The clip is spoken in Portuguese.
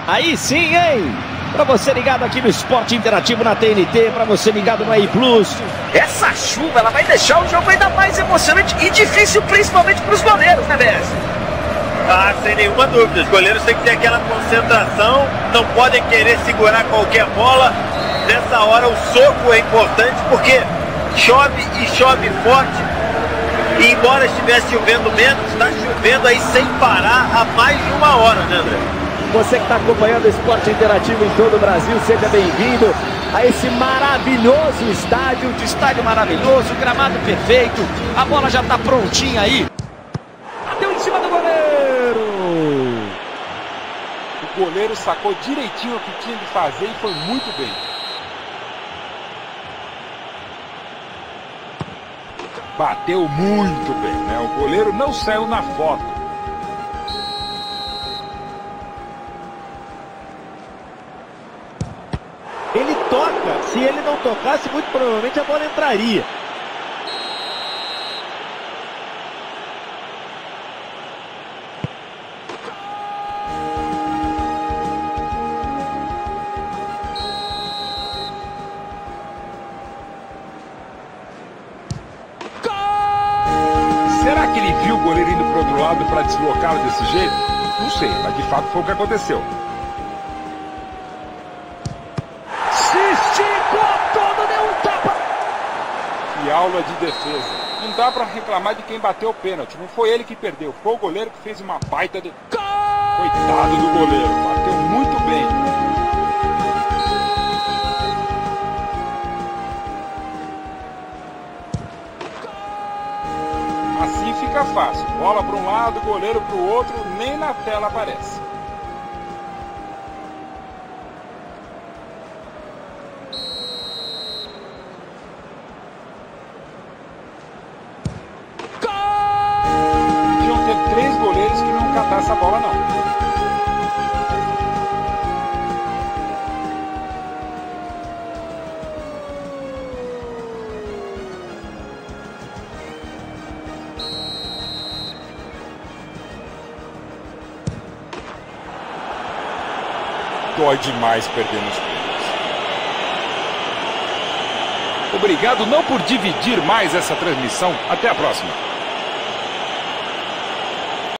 Aí sim, hein? Pra você ligado aqui no Esporte Interativo na TNT, pra você ligado no AI Plus. Essa chuva, ela vai deixar o jogo ainda mais emocionante e difícil, principalmente pros goleiros, né, BS? Ah, sem nenhuma dúvida. Os goleiros têm que ter aquela concentração, não podem querer segurar qualquer bola. Nessa hora o soco é importante porque chove e chove forte. E embora estivesse chovendo menos, está chovendo aí sem parar há mais de uma hora, né, André? Você que está acompanhando o Esporte Interativo em todo o Brasil, seja bem-vindo a esse maravilhoso estádio maravilhoso, gramado perfeito, a bola já está prontinha aí. Bateu em cima do goleiro! O goleiro sacou direitinho o que tinha de fazer e foi muito bem. Bateu muito bem, né? O goleiro não saiu na foto. Ele toca, se ele não tocasse, muito provavelmente a bola entraria. Será que ele viu o goleiro indo pro outro lado para deslocá-lo desse jeito? Não sei, mas de fato foi o que aconteceu. Se esticou todo, deu um tapa. Que aula de defesa. Não dá para reclamar de quem bateu o pênalti. Não foi ele que perdeu, foi o goleiro que fez uma baita de... Coitado do goleiro, bateu muito bem. Assim fica fácil. Bola para um lado, goleiro para o outro, nem na tela aparece. Deviam ter 3 goleiros que não catar essa bola, não. Dói demais perder nos pênaltis. Obrigado não por dividir mais essa transmissão. Até a próxima.